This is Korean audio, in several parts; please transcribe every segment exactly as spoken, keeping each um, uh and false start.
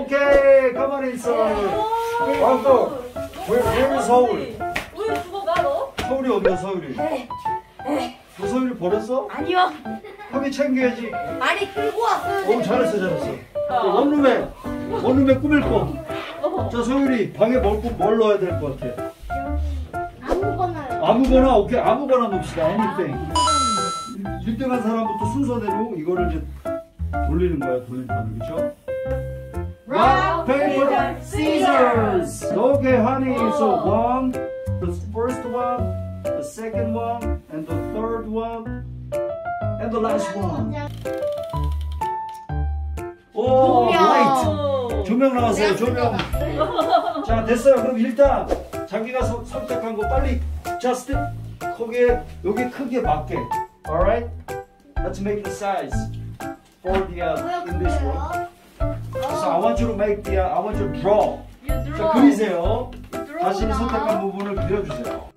오케이, 가만히 있어. 아또 where where is 서울? 왜 죽어 가 너? 서울이 어디야 서울이? 너 서울이 버렸어? 아니요. 형이 챙겨야지. 아니 들고 왔어요. 오 잘했어 잘했어. 원룸에 원룸에 꾸밀 거. 자 서울이 방에 뭘, 뭘 넣어야 될 것 같아? 아무거나요. 아무거나 오케이 아무거나 넣읍시다. anything. 일 등 한 사람부터 순서대로 이거를 이제 돌리는 거야 돌림판을 그죠? Rock, paper, scissors. Okay, honey. So one, the first one, the second one, and the third one, and the last one. 오, 라이트. 조명 나왔어요. 조명. 자, 됐어요. 그럼 일단 자기가 서, 선택한 거 빨리 just 거기에 여기 크기에 맞게. Alright? Let's make the size for the uh, in this one. So I want you to make the uh, I want you to draw. 자, 그리세요. 자신이 선택한 부분을 그려주세요.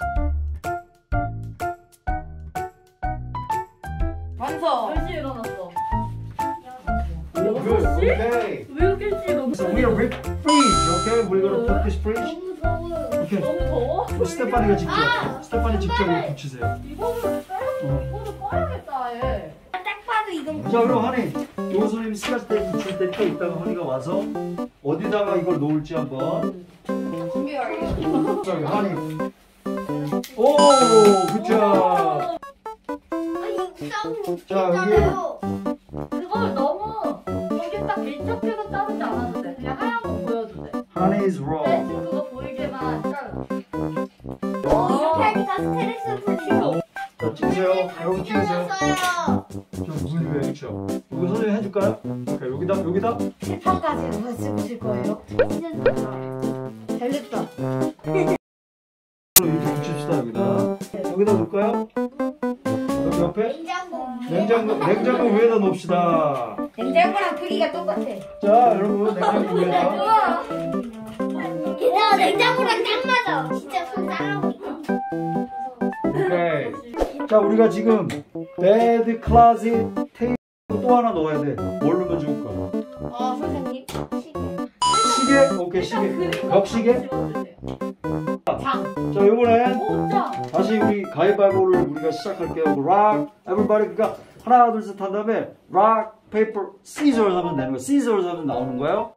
완성. 몇 시에 일어났어? 오, good. Okay. 왜 이렇게 일찍 일어났어? So we are with fridge. Okay, we're gonna put this fridge. 너무 더워요. Okay. 너무 더워? 뭐 스테파니가 직접. 스테파니 직접 이렇게 붙이세요. 이거를 빼? 이거를 꺼야겠다 얘. 딱 봐도 이건 자, 그럼 하니 요 선생님이 스카치 테이프 줄 테니까 이따가 허니가 와서 어디다가 이걸 놓을지 한번. 준비 완료. 자, 하니. 오, 굿자. 아니 이거 자, 싸움이잖아요. 그걸 너무 여기 딱 밀착해서 자르지 않아도 돼. 그냥 하얀 거 보여도 돼. Honey's raw. 대신 그거 보이게만 자르. 어, 이렇게 하니까 스트레스 풀리고. 자, 찍으세요. 여러분 찍으세요. 찢어졌어요. 저 무슨 왜 그렇죠? 이거 선생님 해줄까요? 오케이, 여기다 여기다. 세판까지 누가 찍으실 거예요? 잘됐다. 이렇게 붙입시다 여기다. 여기다 놓을까요? 여기 옆에? 냉장고. 냉장고 냉장고 위에다 놓읍시다. 냉장고랑 크기가 똑같아. 자, 여러분 냉장고 위에다. 우와. 괜찮아, 냉장고랑 딱 맞아. 진짜 손 따라오니까. 오케이. 자, 우리가 지금 베드, 클로젯, 테이블 또 하나 넣어야 돼. 뭘 넣으면 좋을까? 아, 선생님. 시계. 시계? 오케이, 시계. 벽시계? 장. 자, 이번엔 오, 짱. 다시 우리 가위바위보를 우리가 시작할게요. rock, everybody. 그러니까 하나, 둘, 셋 한 다음에 rock, paper, scissors 하면 되는 거야. scissors 하면 나오는 거예요.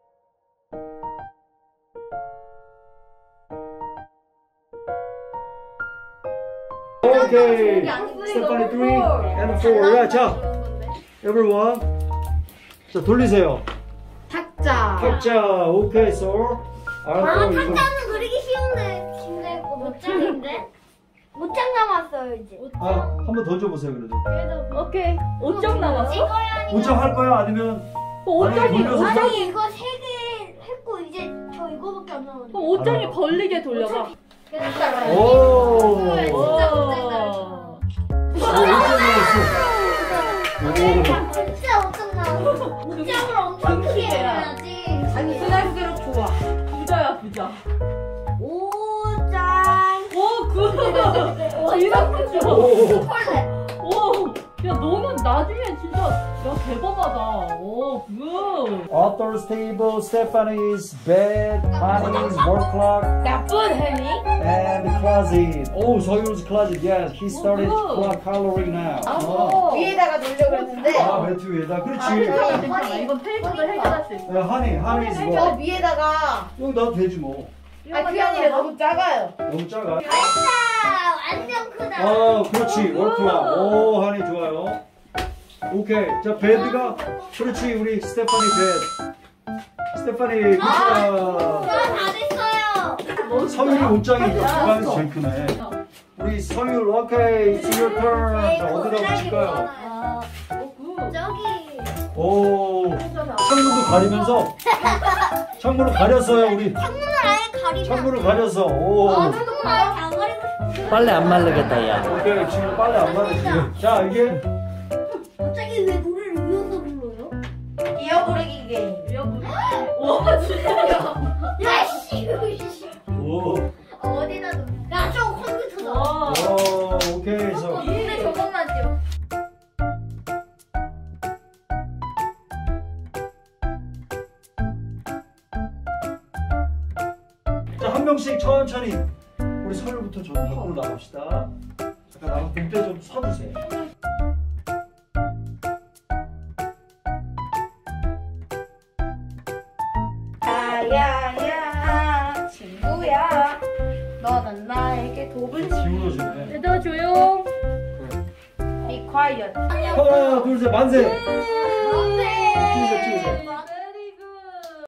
오케이. 스테파니 three and four. 야, 자, everyone. 자, 돌리세요. 탁자. 탁자. 오케이, so. 아, 알았어, 이거. 탁자는 그리기 쉬운데. 쉽네. 못 장인데? 못 장 남았어요, 이제. 아, 한 번 더 줘보세요, 그래도. 그래도. 오케이. 오 점 남았어? 찍어야 하니까. 오점 할 거야? 아니면 오 점이 아니, 돌려서 오 점이 아니, 이거 세 개 했고, 이제 저 이거밖에 안 남았는데. 오 점이 걸리게 돌려봐. 오. 오. 진짜 못 오. 오, 진짜 어떤 나왔어? 옷장을 엄청 크게 해야지. 아니 그날수록 좋아. 부자야 부자. 오장. 오 굿. 와 이렇게 좋아. 오. 헐레. 오. 야 너는 나중에 진짜 야 대박하다. 오 굿. Author's table, Stephanie's bed, Honey's work clock, 나쁜 햄이? and the closet. Oh, 서유's closet. Yes, he started Oh. coloring now. 아, 위에다가 놓으려고 그랬는데. 아, 매트 위에다. 아, 그렇지. 괜찮아 괜찮아. 이건 페이퍼도 해결할 수 있어. 야, honey, honey's 저 what? 위에다가. 여기 놔도 되지 뭐. 아, 그게 아니라 너무 작아요. 너무 작아. 아싸! 완전 크다. 어, 그렇지. work clock. 오, honey 좋아요. 오케이. 자, 베드가 그렇지. 우리 스테파니 베드. 스테파니 굿. 아, 다 됐어요. 서율이 옷장이 주방에서 제일 크네. 우리 서율, 오케이. It's your turn. 자, 어디다 붙일까요? 아, 오 굿. 저기. 오, 창문도 가리면서 창문을 가렸어요 우리. 창문을 아예 가리면. 창문을 가려서. 오. 아, 창문을 아예 다 가리고. 빨래 안 말르겠다 야. 오케이, 지금 빨리 안 가네 지금. 자, 이게 갑자기 왜 노래를 이어서 불러요? 이어 부르기 게임. 위험해. 와 진짜. 야, 씨. 오, 어디다 놓? 야, 저 컴퓨터다. 와. 오, 오케이. 그래서 근데 저것만 줘. 한 명씩 천천히 우리 서울부터 좀 밖으로 나갑시다. 잠깐 나가 공대 좀 서주세요. 야야야 친구야 너는 나에게 돕을 수 기울어지네. 얘들아 조용. Be quiet 하나 둘 셋 만세. 만세. 찍으세요, 찍으세요. 만세.